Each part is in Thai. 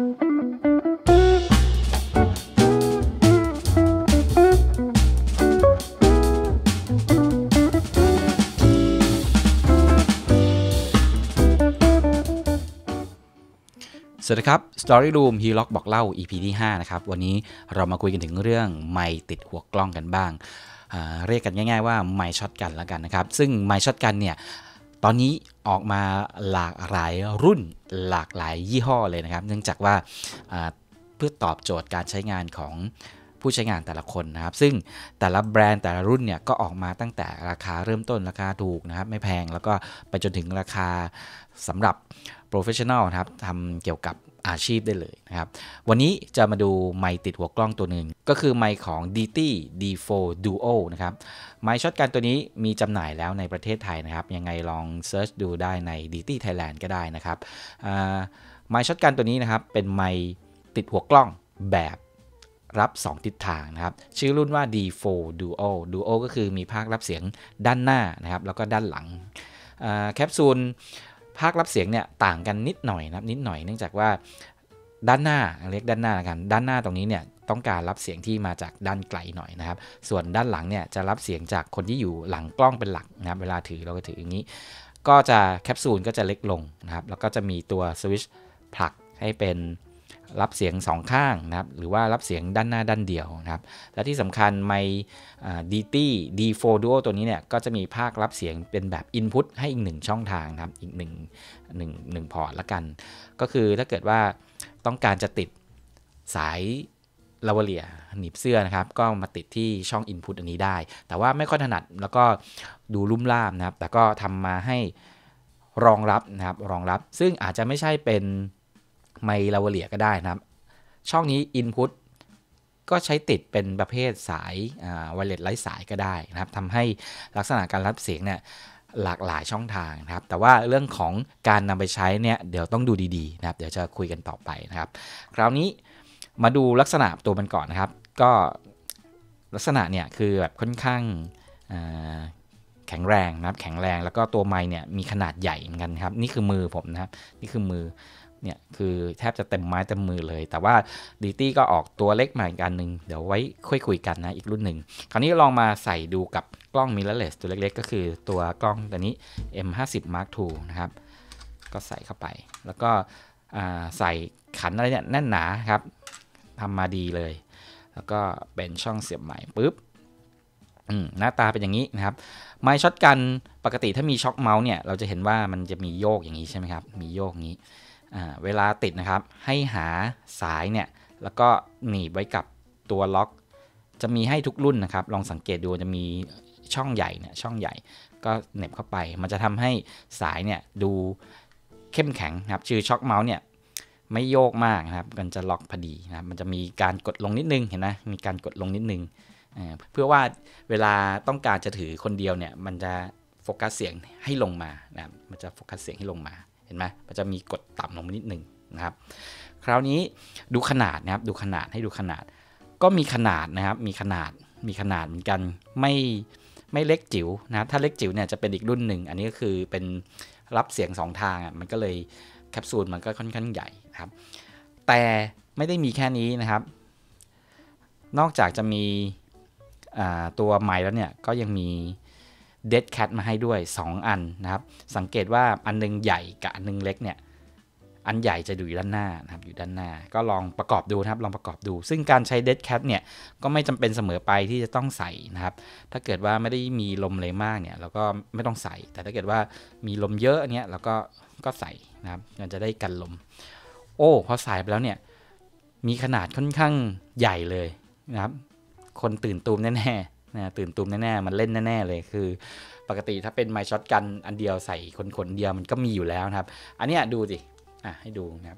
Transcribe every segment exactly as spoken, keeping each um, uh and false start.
สวัสดีครับ Story Room Herox บอกเล่า อี พี ที่ห้านะครับวันนี้เรามาคุยกันถึงเรื่องไมค์ติดหัวกล้องกันบ้างเรียกกันง่ายๆว่าไมค์ช็อตกันแล้วกันนะครับซึ่งไมค์ช็อตกันเนี่ยตอนนี้ออกมาหลากหลายรุ่นหลากหลายยี่ห้อเลยนะครับเนื่องจากว่าเพื่อตอบโจทย์การใช้งานของผู้ใช้งานแต่ละคนนะครับซึ่งแต่ละแบรนด์แต่ละรุ่นเนี่ยก็ออกมาตั้งแต่ราคาเริ่มต้นราคาถูกนะครับไม่แพงแล้วก็ไปจนถึงราคาสำหรับ Professional นะครับทำเกี่ยวกับอาชีพได้เลยนะครับวันนี้จะมาดูไมค์ติดหัวกล้องตัวหนึ่งก็คือไมค์ของ ดี ที ดี โฟร์ Duo นะครับไมค์ช็อตกันตัวนี้มีจำหน่ายแล้วในประเทศไทยนะครับยังไงลองเซิร์ชดูได้ใน ดี ที Thailand ก็ได้นะครับไมค์ช็อตกันตัวนี้นะครับเป็นไมค์ติดหัวกล้องแบบรับสองทิศทางนะครับชื่อรุ่นว่า ดี โฟร์ Duo Duo ก็คือมีภาครับเสียงด้านหน้านะครับแล้วก็ด้านหลังแคปซูลภาครับเสียงเนี่ยต่างกันนิดหน่อยนะครับนิดหน่อยเนื่องจากว่าด้านหน้าเรียกด้านหน้ากันด้านหน้าตรงนี้เนี่ยต้องการรับเสียงที่มาจากด้านไกลหน่อยนะครับส่วนด้านหลังเนี่ยจะรับเสียงจากคนที่อยู่หลังกล้องเป็นหลักนะครับเวลาถือเราก็ถืออย่างนี้ก็จะแคปซูลก็จะเล็กลงนะครับแล้วก็จะมีตัวสวิตช์ผลักให้เป็นรับเสียงสองข้างนะครับหรือว่ารับเสียงด้านหน้าด้านเดียวนะครับและที่สำคัญไมค์ ดี ที ดี โฟร์ Duo ตัวนี้เนี่ยก็จะมีภาครับเสียงเป็นแบบ Input ให้อีกหนึ่งช่องทางนะครับอีกหนึ่ง หนึ่ง หนึ่งพอร์ตละกันก็คือถ้าเกิดว่าต้องการจะติดสายลาวาเลียหนีบเสื้อนะครับก็มาติดที่ช่อง Input อันนี้ได้แต่ว่าไม่ค่อยถนัดแล้วก็ดูลุ่มล่ามนะครับแต่ก็ทำมาให้รองรับนะครับรองรับซึ่งอาจจะไม่ใช่เป็นไมค์ลาวาเลียก็ได้นะครับช่องนี้ Input ก็ใช้ติดเป็นประเภทสายไวเลสไร้สายก็ได้นะครับทำให้ลักษณะการรับเสียงเนี่ยหลากหลายช่องทางนะครับแต่ว่าเรื่องของการนำไปใช้เนี่ยเดี๋ยวต้องดูดีๆนะครับเดี๋ยวจะคุยกันต่อไปนะครับคราวนี้มาดูลักษณะตัวมันก่อนนะครับก็ลักษณะเนี่ยคือแบบค่อนข้างแข็งแรงนะครับแข็งแรงแล้วก็ตัวไมค์เนี่ยมีขนาดใหญ่เหมือนกันครับนี่คือมือผมนะครับนี่คือมือเนี่ยคือแทบจะเต็มไม้เต็มมือเลยแต่ว่า ดี ที ก็ออกตัวเล็กมาอีกอันนึงเดี๋ยวไว้ค่อยคุยกันนะอีกรุ่นหนึ่งคราวนี้ลองมาใส่ดูกับกล้อง mirrorless ตัวเล็กๆก็คือตัวกล้องตัวนี้ เอ็ม ห้าสิบ มาร์ค ทู นะครับก็ใส่เข้าไปแล้วก็ใส่ขันอะไรเนี่ยแน่นหนาครับทำมาดีเลยแล้วก็เป็นช่องเสียบใหม่ปุ๊บหน้าตาเป็นอย่างนี้นะครับไมค์ช็อตกันปกติถ้ามีช็อคเมาส์เนี่ยเราจะเห็นว่ามันจะมีโยกอย่างนี้ใช่ไหมครับมีโยกนี้เวลาติดนะครับให้หาสายเนี่ยแล้วก็หนีบไว้กับตัวล็อกจะมีให้ทุกรุ่นนะครับลองสังเกตดูจะมีช่องใหญ่เนี่ยช่องใหญ่ก็เหน็บเข้าไปมันจะทำให้สายเนี่ยดูเข้มแข็งนะครับชื่อช็อคเมาส์เนี่ยไม่โยกมากนะครับมันจะล็อกพอดีนะครับมันจะมีการกดลงนิดนึงเห็นไหมมีการกดลงนิดนึงเพื่อว่าเวลาต้องการจะถือคนเดียวเนี่ยมันจะโฟกัสเสียงให้ลงมานะครับมันจะโฟกัสเสียงให้ลงมาเห็นไหมมันจะมีกดต่ำลงนิดนึงนะครับคราวนี้ดูขนาดนะครับดูขนาดให้ดูขนาดก็มีขนาดนะครับมีขนาดมีขนาดเหมือนกันไม่ไม่เล็กจิ๋วนะครับถ้าเล็กจิ๋วเนี่ยจะเป็นอีกรุ่นหนึ่งอันนี้ก็คือเป็นรับเสียงสองทางอ่ะมันก็เลยแคปซูลมันก็ค่อนข้างใหญ่นะครับแต่ไม่ได้มีแค่นี้นะครับนอกจากจะมีตัวไมค์แล้วเนี่ยก็ยังมีDead Cat มาให้ด้วยสองอันนะครับสังเกตว่าอันนึงใหญ่กับอันนึงเล็กเนี่ยอันใหญ่จะอยู่ด้านหน้านะครับอยู่ด้านหน้าก็ลองประกอบดูนะครับลองประกอบดูซึ่งการใช้ Dead Cat เนี่ยก็ไม่จำเป็นเสมอไปที่จะต้องใส่นะครับถ้าเกิดว่าไม่ได้มีลมเลยมากเนี่ยเราก็ไม่ต้องใส่แต่ถ้าเกิดว่ามีลมเยอะเนี่ยเราก็ก็ใส่นะครับมันจะได้กันลมโอ้พอใส่ไปแล้วเนี่ยมีขนาดค่อนข้างใหญ่เลยนะครับคนตื่นตูมแน่ๆนะตื่นตูมแน่ๆมันเล่นแน่ๆเลยคือปกติถ้าเป็นไมค์ช็อตกันอันเดียวใส่คนๆเดียวมันก็มีอยู่แล้วนะครับอันนี้ดูสิอ่ะให้ดูนะครับ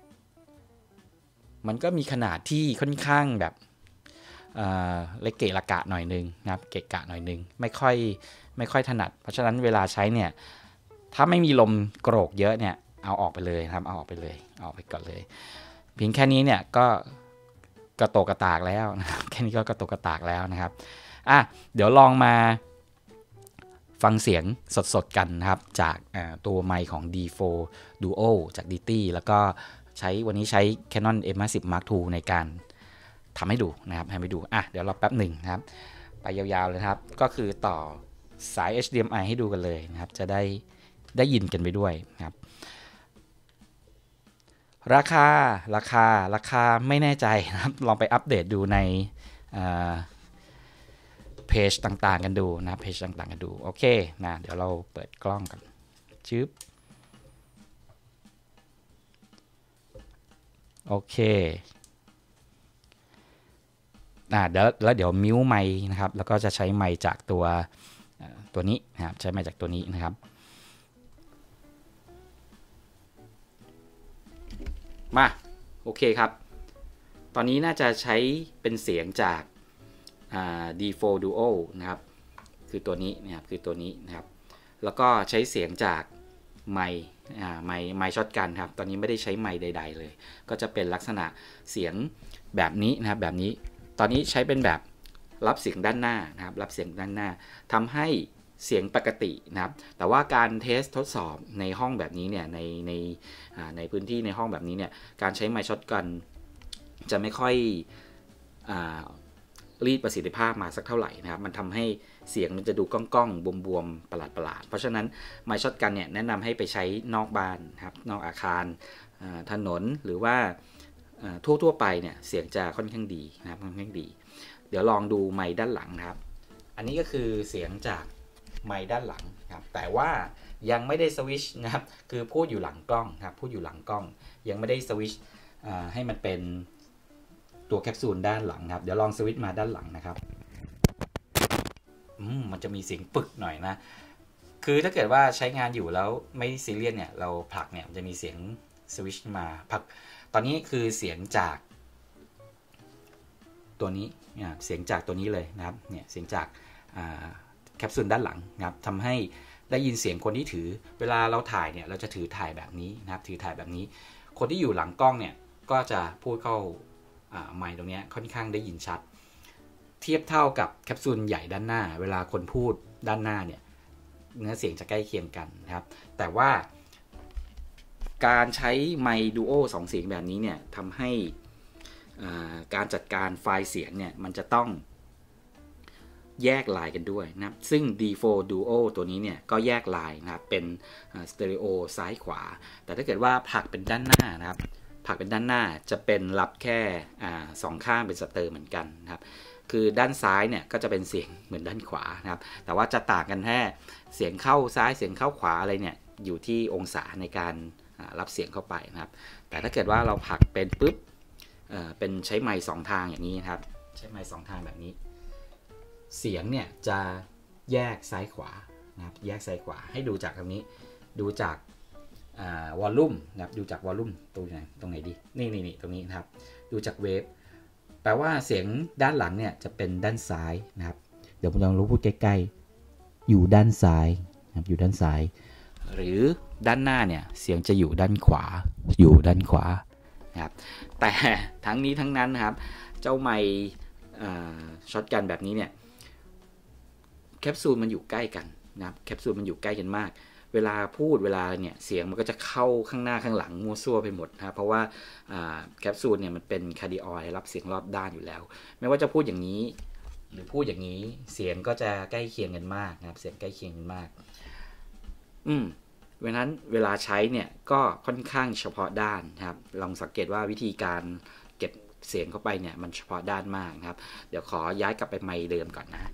มันก็มีขนาดที่ค่อนข้างแบบเอ่อเล็กเกะละกะหน่อยนึงนะครับเกะกะหน่อยนึงไม่ค่อยไม่ค่อยถนัดเพราะฉะนั้นเวลาใช้เนี่ยถ้าไม่มีลมโกรกเยอะเนี่ยเอาออกไปเลยครับเอาออกไปเลยเอาออกไปก่อนเลยเพียงแค่นี้เนี่ยก็กระโตกกระตากแล้วนะครับแค่นี้ก็กระโตกกระตากแล้วนะครับอ่ะเดี๋ยวลองมาฟังเสียงสดๆกันนะครับจากตัวไมค์ของ ดี โฟร์ Duo จาก ดี ที แล้วก็ใช้วันนี้ใช้ Canon เอ็ม ห้าสิบ มาร์ค ทู ในการทำให้ดูนะครับให้ไปดูอ่ะเดี๋ยวเราแป๊บหนึ่งนะครับไปยาวๆเลยครับก็คือต่อสาย เอช ดี เอ็ม ไอ ให้ดูกันเลยนะครับจะได้ได้ยินกันไปด้วยนะครับราคาราคาราคาไม่แน่ใจนะครับลองไปอัปเดตดูในเพจต่างๆกันดูนะเพจต่างๆกันดูโอเคนะเดี๋ยวเราเปิดกล้องกันชืบโอเคอ่าเดี๋ยวแล้วเดี๋ยวมิวไมค์นะครับแล้วก็จะใช้ไมค์จากตัวตัวนี้นะครับใช้ไมค์จากตัวนี้นะครับมาโอเคครับตอนนี้น่าจะใช้เป็นเสียงจาก ดี โฟร์ Duo นะครับคือตัวนี้นะครับคือตัวนี้นะครับแล้วก็ใช้เสียงจากไมค์ไมค์ไมค์ช็อตกันครับตอนนี้ไม่ได้ใช้ไมค์ใดๆเลยก็จะเป็นลักษณะเสียงแบบนี้นะครับแบบนี้ตอนนี้ใช้เป็นแบบรับเสียงด้านหน้านะครับรับเสียงด้านหน้าทำให้เสียงปกตินะครับแต่ว่าการเทสทดสอบในห้องแบบนี้เนี่ยในในในพื้นที่ในห้องแบบนี้เนี่ยการใช้ไมค์ช็อตกันจะไม่ค่อยรีดประสิทธิภาพมาสักเท่าไหร่นะครับมันทำให้เสียงมันจะดูก้องๆบวมๆประหลาดๆเพราะฉะนั้นไมค์ช็อตกันเนี่ยแนะนำให้ไปใช้นอกบ้านนะครับนอกอาคารถนนหรือว่าทั่วๆไปเนี่ยเสียงจะค่อนข้างดีนะครับค่อนข้างดีเดี๋ยวลองดูไมค์ด้านหลังนะครับอันนี้ก็คือเสียงจากไมค์ด้านหลังครับแต่ว่ายังไม่ได้สวิชนะครับคือพูดอยู่หลังกล้องครับพูดอยู่หลังกล้องยังไม่ได้สวิชให้มันเป็นตัวแคปซูลด้านหลังครับเดี๋ยวลองสวิตช์มาด้านหลังนะครับอืมมันจะมีเสียงปึกหน่อยนะคือถ้าเกิดว่าใช้งานอยู่แล้วไม่ซีเรียสเนี่ยเราผลักเนี่ยมันจะมีเสียงสวิตช์มาผลักตอนนี้คือเสียงจากตัวนี้เนี่ยเสียงจากตัวนี้เลยนะครับเนี่ยเสียงจากแคปซูลด้านหลังนะครับทำให้ได้ยินเสียงคนที่ถือเวลาเราถ่ายเนี่ยเราจะถือถ่ายแบบนี้นะครับถือถ่ายแบบนี้คนที่อยู่หลังกล้องเนี่ยก็จะพูดเข้าไมค์ตรงนี้ค่อนข้างได้ยินชัดเทียบเท่ากับแคปซูลใหญ่ด้านหน้าเวลาคนพูดด้านหน้าเนี่ยเนื้อเสียงจะใกล้เคียงกันนะครับแต่ว่าการใช้ไมค์ดูโอสองเสียงแบบนี้เนี่ยทำให้การจัดการไฟล์เสียงเนี่ยมันจะต้องแยกลายกันด้วยนะครับซึ่ง ดี โฟร์ Duo ตัวนี้เนี่ยก็แยกลายนะครับเป็นสเตอริโอซ้ายขวาแต่ถ้าเกิดว่าผลักเป็นด้านหน้านะครับผลักเป็นด้านหน้าจะเป็นรับแค่สองข้างเป็นสเตอร์เหมือนกันนะครับคือด้านซ้ายเนี่ยก็จะเป็นเสียงเหมือนด้านขวานะครับแต่ว่าจะต่างกันแค่เสียงเข้าซ้ายเสียงเข้าขวาอะไรเนี่ยอยู่ที่องศาในการรับเสียงเข้าไปนะครับแต่ถ้าเกิดว่าเราผลักเป็นปุ๊บเอ่อเป็นใช้ไมค์สองทางอย่างนี้นะครับใช้ไมค์สองทางแบบนี้เสียงเนี่ยจะแยกซ้ายขวานะครับแยกซ้ายขวาให้ดูจากตรงนี้ดูจากวอลลุ่มนะครับดูจากวอลลุ่มตรงไหนตรงไหนดีนี่นี่นี่ตรงนี้นะครับดูจากเวฟแปลว่าเสียงด้านหลังเนี่ยจะเป็นด้านซ้ายนะครับเดี๋ยวผมลองรู้พูดใกล้ๆอยู่ด้านซ้ายนะครับอยู่ด้านซ้ายหรือด้านหน้าเนี่ยเสียงจะอยู่ด้านขวาอยู่ด้านขวานะครับแต่ทั้งนี้ทั้งนั้นนะครับเจ้าไมค์ช็อตกันแบบนี้เนี่ยแคปซูลมันอยู่ใกล้กันนะครับแคปซูลมันอยู่ใกล้กันมากเวลาพูดเวลาเนี่ยเสียงมันก็จะเข้าข้างหน้าข้างหลังมั่วซั่วไปหมดนะครับเพราะว่าแคปซูลเนี่ยมันเป็นคาร์ดิออยรับเสียงรอบด้านอยู่แล้วไม่ว่าจะพูดอย่างนี้หรือพูดอย่างนี้เสียงก็จะใกล้เคียงกันมากนะครับเสียงใกล้เคียงกันมากอืมเพราะฉะนั้นเวลาใช้เนี่ยก็ค่อนข้างเฉพาะด้านนะครับลองสังเกตว่าวิธีการเก็บเสียงเข้าไปเนี่ยมันเฉพาะด้านมากนะครับเดี๋ยวขอย้ายกลับไปไมค์เดิมก่อนนะ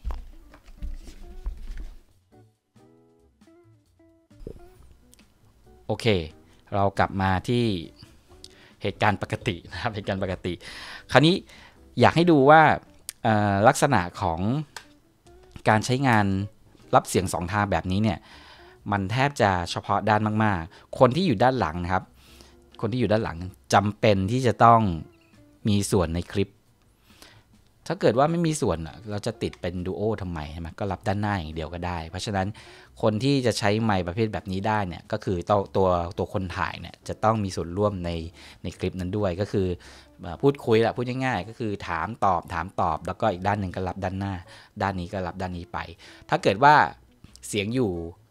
โอเคเรากลับมาที่เหตุการณ์ปกตินะครับเหตุการณ์ปกติคราวนี้อยากให้ดูว่าลักษณะของการใช้งานรับเสียงสองทางแบบนี้เนี่ยมันแทบจะเฉพาะด้านมากๆคนที่อยู่ด้านหลังนะครับคนที่อยู่ด้านหลังจำเป็นที่จะต้องมีส่วนในคลิปถ้าเกิดว่าไม่มีส่วนเราจะติดเป็นดูโอทำไมใช่ไหมก็รับด้านหน้าอย่างเดียวก็ได้เพราะฉะนั้นคนที่จะใช้ไมค์ประเภทแบบนี้ได้เนี่ยก็คือตัวตัวตัวคนถ่ายเนี่ยจะต้องมีส่วนร่วมในในคลิปนั้นด้วยก็คือพูดคุยแหละพูดง่ายๆก็คือถามตอบถามตอบแล้วก็อีกด้านหนึ่งก็รับด้านหน้าด้านนี้ก็รับด้านนี้ไปถ้าเกิดว่าเสียงอยู่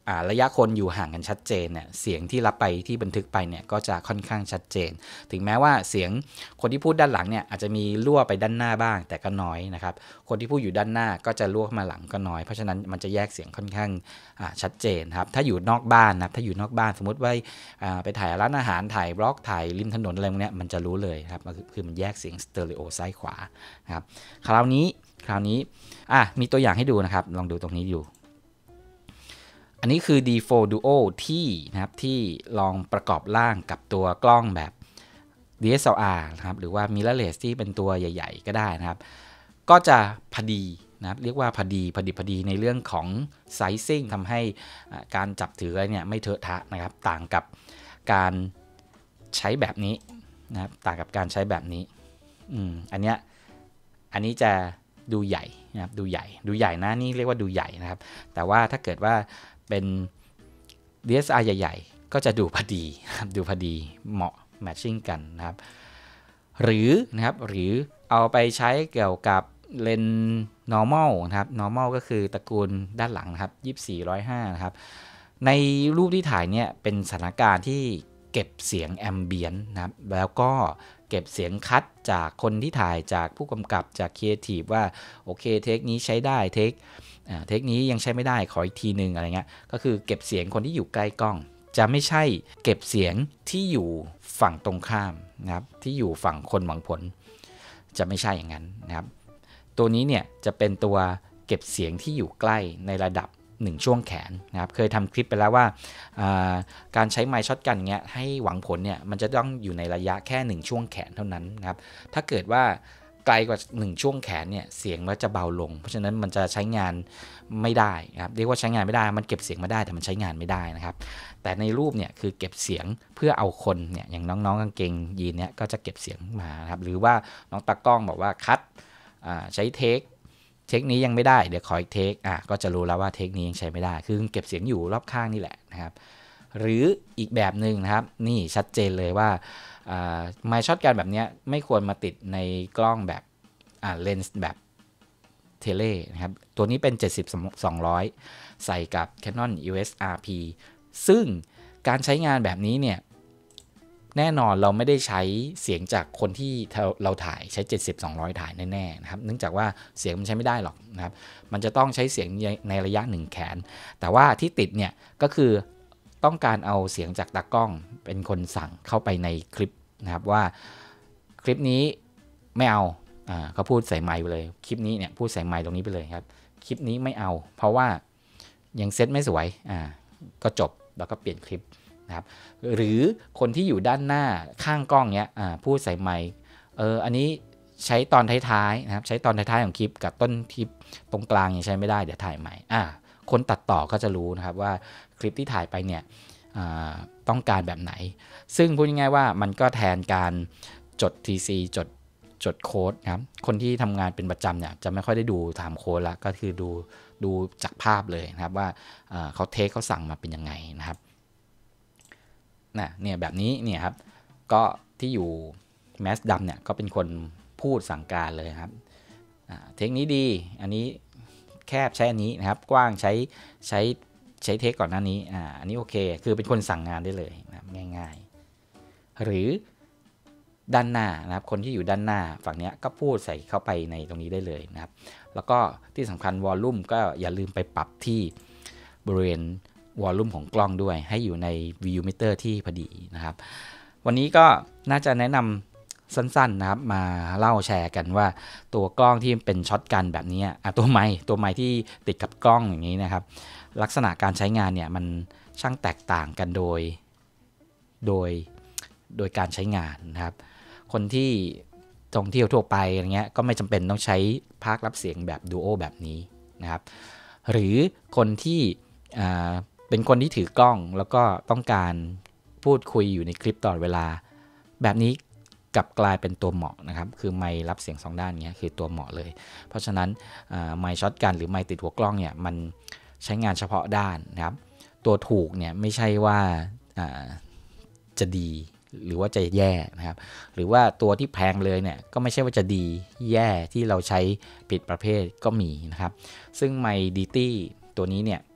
ระยะคนอยู่ห่างกันชัดเจนเนี่ยเสียงที่รับไปที่บันทึกไปเนี่ยก็จะค่อนข้างชัดเจนถึงแม้ว่าเสียงคนที่พูดด้านหลังเนี่ยอาจจะมีรั่วไปด้านหน้าบ้างแต่ก็น้อยนะครับคนที่พูดอยู่ด้านหน้าก็จะรั่วมาหลังก็น้อยเพราะฉะนั้นมันจะแยกเสียงค่อนข้างชัดเจนครับถ้าอยู่นอกบ้านนะถ้าอยู่นอกบ้านสมมติว่าไปถ่ายร้านอาหารถ่ายบล็อกถ่ายริมถนนอะไรพวกนี้มันจะรู้เลยครับคือมันแยกเสียงสเตอริโอซ้ายขวานะครับคราวนี้คราวนี้อ่ะมีตัวอย่างให้ดูนะครับลองดูตรงนี้อยู่อันนี้คือ ดี โฟร์ Duo ที่นะครับที่ลองประกอบร่างกับตัวกล้องแบบ ดี เอส แอล อาร์ นะครับหรือว่า mirrorless ที่เป็นตัวใหญ่ๆก็ได้นะครับก็จะพอดีนะครับเรียกว่าพอดีพอดีพอดีในเรื่องของ sizing ทำให้การจับถืออะไรเนี่ยไม่เถอะทะนะครับต่างกับการใช้แบบนี้นะครับต่างกับการใช้แบบนี้อืมอันเนี้ยอันนี้จะดูใหญ่นะครับดูใหญ่ดูใหญ่นะนี่เรียกว่าดูใหญ่นะครับแต่ว่าถ้าเกิดว่าเป็น ดี เอส แอล อาร์ ใหญ่ๆก็จะดูพอดีดูพอดีเหมาะแมทชิ่งกันนะครับหรือนะครับหรือเอาไปใช้เกี่ยวกับเลนส์ normal นะครับ normal ก็คือตระกูลด้านหลังนะครับยี่สิบสี่ หนึ่งร้อยห้านะครับในรูปที่ถ่ายเนี่ยเป็นสถานการณ์ที่เก็บเสียงแอมเบียนต์นะครับแล้วก็เก็บเสียงคัดจากคนที่ถ่ายจากผู้กำกับจากครีเอทีฟว่าโอเคเทคนี้ใช้ได้เทคเทคนี้ยังใช้ไม่ได้ขออีกทีนึงอะไรเงี้ยก็คือเก็บเสียงคนที่อยู่ใกล้กล้องจะไม่ใช่เก็บเสียงที่อยู่ฝั่งตรงข้ามนะครับที่อยู่ฝั่งคนหวังผลจะไม่ใช่อย่างนั้นนะครับตัวนี้เนี่ยจะเป็นตัวเก็บเสียงที่อยู่ใกล้ในระดับหนึ่งช่วงแขนนะครับเคยทำคลิปไปแล้วว่าการใช้ไมค์ช็อตกันเงี้ยให้หวังผลเนี่ยมันจะต้องอยู่ในระยะแค่หนึ่งช่วงแขนเท่านั้นนะครับถ้าเกิดว่าไกลกว่าหนึ่งช่วงแขนเนี่ยเสียงมันจะเบาลงเพราะฉะนั้นมันจะใช้งานไม่ได้นะครับเรียกว่าใช้งานไม่ได้มันเก็บเสียงมาได้แต่มันใช้งานไม่ได้นะครับแต่ในรูปเนี่ยคือเก็บเสียงเพื่อเอาคนเนี่ยอย่างน้องๆกางเกงยีนเนี่ยก็จะเก็บเสียงมาครับหรือว่าน้องตากล้องบอกว่าคัดใช้เทคเทคนี้ยังไม่ได้เดี๋ยวขออีกเทคอ่ะก็จะรู้แล้วว่าเทคนี้ยังใช้ไม่ได้คือเก็บเสียงอยู่รอบข้างนี่แหละนะครับหรืออีกแบบหนึ่งนะครับนี่ชัดเจนเลยว่าไมค์ช็อตกันแบบนี้ไม่ควรมาติดในกล้องแบบเลนส์แบบเทเลนะครับตัวนี้เป็นเจ็ดสิบ สองร้อยใส่กับ Canon อี โอ เอส อาร์ พี ซึ่งการใช้งานแบบนี้เนี่ยแน่นอนเราไม่ได้ใช้เสียงจากคนที่เราถ่ายใช้เจ็ดสิบ สองร้อยถ่ายแน่ๆนะครับเนื่องจากว่าเสียงมันใช้ไม่ได้หรอกนะครับมันจะต้องใช้เสียงในระยะหนึ่งแขนแต่ว่าที่ติดเนี่ยก็คือต้องการเอาเสียงจากตากล้องเป็นคนสั่งเข้าไปในคลิปนะครับว่าคลิปนี้ไม่เอาอ่าเขาพูดใส่ไมค์ไปเลยคลิปนี้เนี่ยพูดใส่ไมค์ตรงนี้ไปเลยครับคลิปนี้ไม่เอาเพราะว่ายังเซตไม่สวยอ่าก็จบแล้วก็เปลี่ยนคลิปนะครับหรือคนที่อยู่ด้านหน้าข้างกล้องเนี้ยอ่าพูดใส่ไมค์เอออันนี้ใช้ตอนท้ายๆนะครับใช้ตอนท้ายๆของคลิปกับต้นคลิปตรงกลางยังใช้ไม่ได้เดี๋ยวถ่ายใหม่อ่าคนตัดต่อก็จะรู้นะครับว่าคลิปที่ถ่ายไปเนี่ยต้องการแบบไหนซึ่งพูดง่ายๆว่ามันก็แทนการจด ที ซี จดจดโค้ดนะครับคนที่ทำงานเป็นประจำเนี่ยจะไม่ค่อยได้ดูไทม์โค้ดละก็คือดูดูจากภาพเลยนะครับว่าเขาเทคเขาสั่งมาเป็นยังไงนะครับนะเนี่ยแบบนี้เนี่ยครับก็ที่อยู่แมสดำเนี่ยก็เป็นคนพูดสั่งการเลยครับเทคนี้ดีอันนี้แคบใช้อันนี้นะครับกว้างใช้ใช้ใช้เทคก่อนหน้านี้อ่าอันนี้โอเคคือเป็นคนสั่งงานได้เลยนะครับง่ายๆหรือด้านหน้านะครับคนที่อยู่ด้านหน้าฝั่งนี้ก็พูดใส่เข้าไปในตรงนี้ได้เลยนะครับแล้วก็ที่สำคัญวอลลุ่มก็อย่าลืมไปปรับที่บริเวณวอลลุ่มของกล้องด้วยให้อยู่ในวิวมิเตอร์ที่พอดีนะครับวันนี้ก็น่าจะแนะนำสั้นๆนะครับมาเล่าแชร์กันว่าตัวกล้องที่เป็นช็อตกันแบบนี้อ่ะตัวไมค์ตัวไมค์ที่ติดกับกล้องอย่างนี้นะครับลักษณะการใช้งานเนี่ยมันช่างแตกต่างกันโดยโดยโดยการใช้งานนะครับคนที่ท่องเที่ยวทั่วไปอะไรเงี้ยก็ไม่จำเป็นต้องใช้ภาครับเสียงแบบดูโอแบบนี้นะครับหรือคนที่เป็นคนที่ถือกล้องแล้วก็ต้องการพูดคุยอยู่ในคลิปตลอดเวลาแบบนี้กลับกลายเป็นตัวเหมาะนะครับคือไมค์รับเสียงสองด้านเงี้ยคือตัวเหมาะเลยเพราะฉะนั้นไมค์ช็อตกันหรือไมค์ติดหัวกล้องเนี่ยมันใช้งานเฉพาะด้านนะครับตัวถูกเนี่ยไม่ใช่ว่าจะดีหรือว่าจะแย่นะครับหรือว่าตัวที่แพงเลยเนี่ยก็ไม่ใช่ว่าจะดีแย่ที่เราใช้ผิดประเภทก็มีนะครับซึ่งไมค์ดีตี้ตัวนี้เนี่ย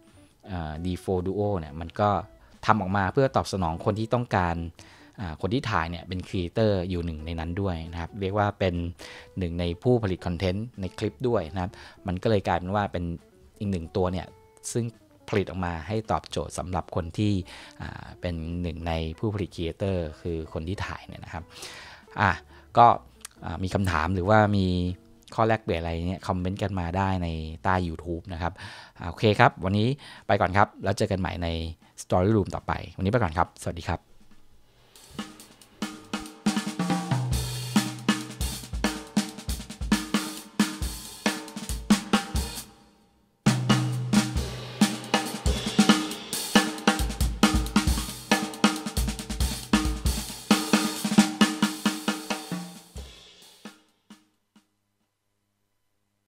ดี โฟร์ Duo เนี่ยมันก็ทำออกมาเพื่อตอบสนองคนที่ต้องการคนที่ถ่ายเนี่ยเป็นครีเอเตอร์อยู่หนึ่งในนั้นด้วยนะครับเรียกว่าเป็นหนึ่งในผู้ผลิตคอนเทนต์ในคลิปด้วยนะครับมันก็เลยกลายเป็นว่าเป็นอีกหนึ่งตัวเนี่ยซึ่งผลิตออกมาให้ตอบโจทย์สำหรับคนที่เป็นหนึ่งในผู้ผลิตครีเอเตอร์คือคนที่ถ่ายเนี่ยนะครับอ่ะก็มีคำถามหรือว่ามีข้อแลกเปลี่ยนอะไรเนี่ยคอมเมนต์กันมาได้ในใต้ YouTube นะครับโอเคครับวันนี้ไปก่อนครับแล้วเจอกันใหม่ใน Story Room ต่อไปวันนี้ไปก่อนครับสวัสดีครับ